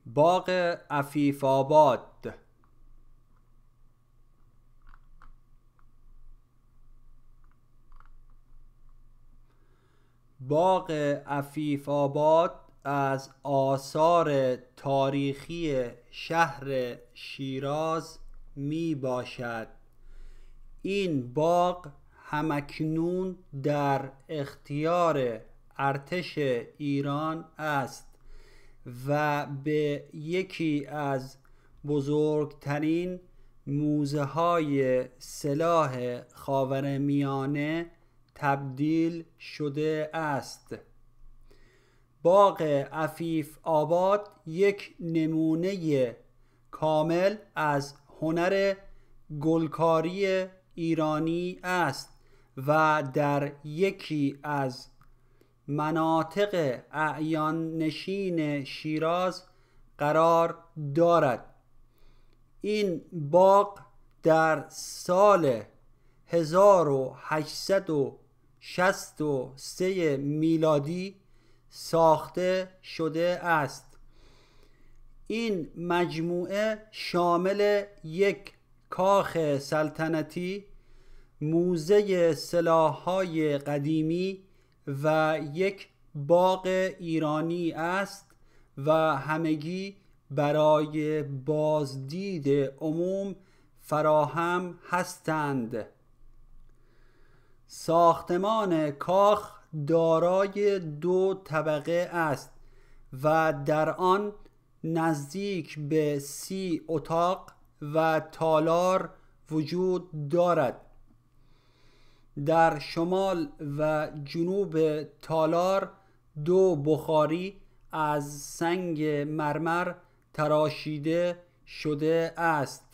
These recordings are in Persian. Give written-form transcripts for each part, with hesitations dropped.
باغ عفیف آباد. باغ عفیف آباد از آثار تاریخی شهر شیراز می باشد. این باغ همکنون در اختیار ارتش ایران است و به یکی از بزرگترین موزه های سلاح خاورمیانه تبدیل شده است. باغ عفیف آباد یک نمونه کامل از هنر گلکاری ایرانی است و در یکی از مناطق اعیان نشین شیراز قرار دارد. این باغ در سال 1863 میلادی ساخته شده است. این مجموعه شامل یک کاخ سلطنتی، موزه سلاح‌های قدیمی و یک باغ ایرانی است و همگی برای بازدید عموم فراهم هستند. ساختمان کاخ دارای 2 طبقه است و در آن نزدیک به 30 اتاق و تالار وجود دارد. در شمال و جنوب تالار 2 بخاری از سنگ مرمر تراشیده شده است.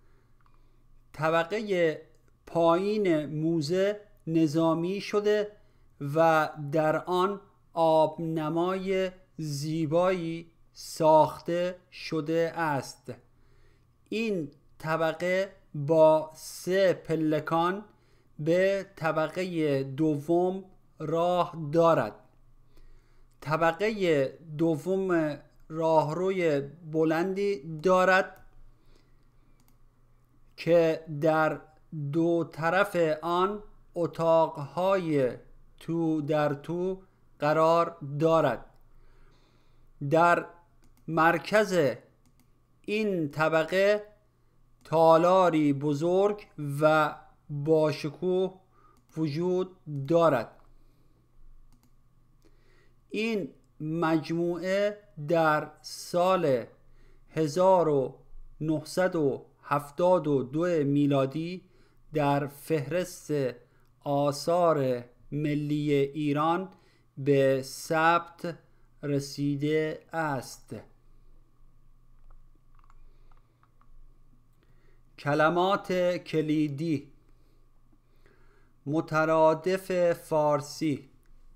طبقه پایین موزه نظامی شده و در آن آبنمای زیبایی ساخته شده است. این طبقه با 3 پلکان به طبقه دوم راه دارد. طبقه دوم راهروی بلندی دارد که در 2 طرف آن اتاقهای تو در تو قرار دارد. در مرکز این طبقه تالاری بزرگ و باشکوه وجود دارد. این مجموعه در سال 1972 میلادی در فهرست آثار ملی ایران به ثبت رسیده است. کلمات کلیدی: مترادف فارسی،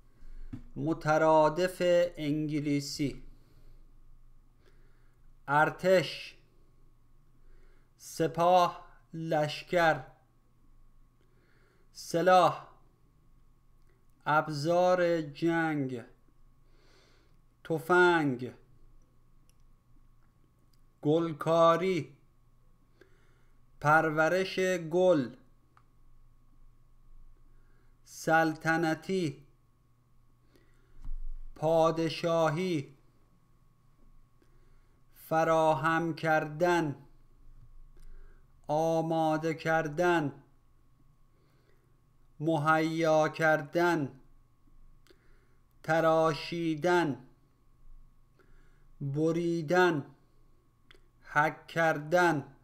مترادف انگلیسی، ارتش، سپاه، لشکر، سلاح، ابزار جنگ، تفنگ، گلکاری، پرورش گل، سلطنتی، پادشاهی، فراهم کردن، آماده کردن، مهیا کردن، تراشیدن، بریدن، حک کردن،